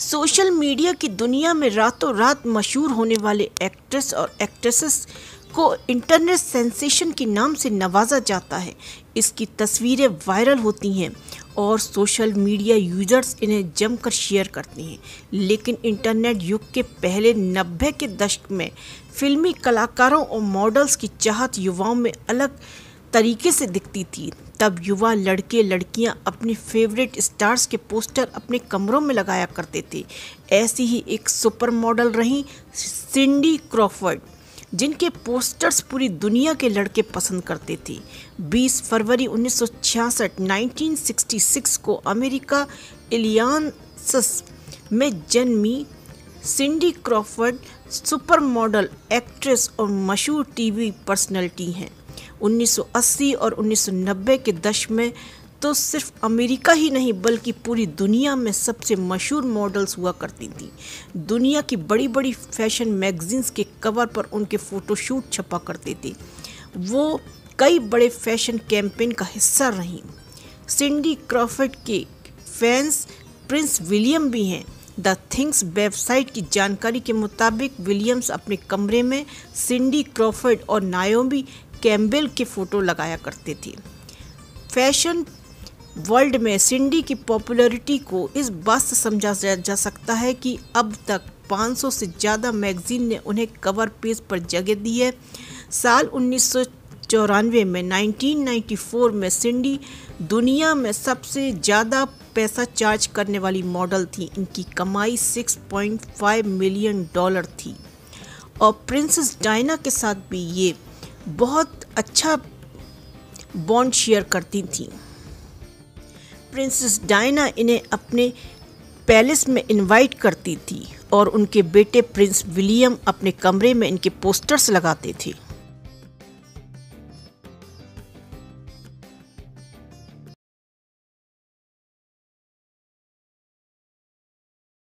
Social media की दुनिया में रातों रात मशहूर होने वाले एक्ट्रेस और एक्ट्रेसेस को इंटरनेट सेंसेशन के नाम से नवाजा जाता है। इसकी तस्वीरें वायरल होती हैं और सोशल मीडिया यूजर्स इन्हें जमकर शेयर करते हैं। लेकिन इंटरनेट युग के पहले 90 के दशक में फिल्मी कलाकारों और मॉडल्स की चाहत युवाओं में अलग तरीके से दिखती थी। तब युवा लड़के लड़कियां अपने फेवरेट स्टार्स के पोस्टर अपने कमरों में लगाया करते थे। ऐसी ही एक सुपर मॉडल रही सिंडी क्रॉफर्ड, जिनके पोस्टर्स पूरी दुनिया के लड़के पसंद करते थे। 20 फरवरी 1966 को अमेरिका इलियानस में जन्मी Cindy Crawford super model, actress और मशहूर टीवी पर्सनैलिटी हैं। 1980 और 1990 के दशक में तो सिर्फ अमेरिका ही नहीं बल्कि पूरी दुनिया में सबसे मशहूर मॉडल्स हुआ करती थी। दुनिया की बड़ी बड़ी फैशन मैगजीन्स के कवर पर उनके फ़ोटोशूट छपा करते थे। वो कई बड़े फैशन कैंपेन का हिस्सा रहीं। सिंडी क्रॉफर्ड के फैंस प्रिंस विलियम भी हैं। द थिंग्स वेबसाइट की जानकारी के मुताबिक विलियम्स अपने कमरे में सिंडी क्रॉफर्ड और नाओमी कैम्पबेल के फ़ोटो लगाया करते थे। फैशन वर्ल्ड में सिंडी की पॉपुलैरिटी को इस बात से समझा जा सकता है कि अब तक 500 से ज़्यादा मैगजीन ने उन्हें कवर पेज पर जगह दी है। साल 1994 में 1994 में सिंडी दुनिया में सबसे ज़्यादा पैसा चार्ज करने वाली मॉडल थी। इनकी कमाई $6.5 मिलियन थी और प्रिंसेस डायना के साथ भी ये बहुत अच्छा बॉन्ड शेयर करती थी। प्रिंसेस डायना इन्हें अपने पैलेस में इनवाइट करती थी और उनके बेटे प्रिंस विलियम अपने कमरे में इनके पोस्टर्स लगाते थे।